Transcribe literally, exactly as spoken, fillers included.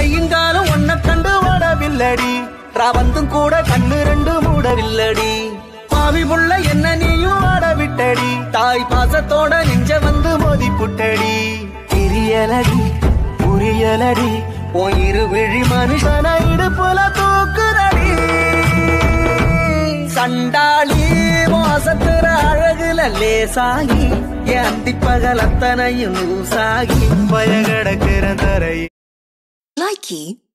கையுங்காலும் ஒன்ன கண்டு ஓடவில்லடி ராவந்தும் கூட கண்ணு ரெண்டு மூடவில்லடி பாவி புள்ள என்ன நீயும் ஆட விட்டடி தாய் பாசத்தோட நெஞ்ச வந்து மோதி புட்டடி தெரியலடி புரியலடி உன் இரு விழி மனுஷன இடுப்புல தூக்குறடி சண்டாளி மோசத்துற அழகுல லேசாகி என் அந்திப்பகல் அத்தனையும் லூசாகி பய கிடக்கிற தரை Likey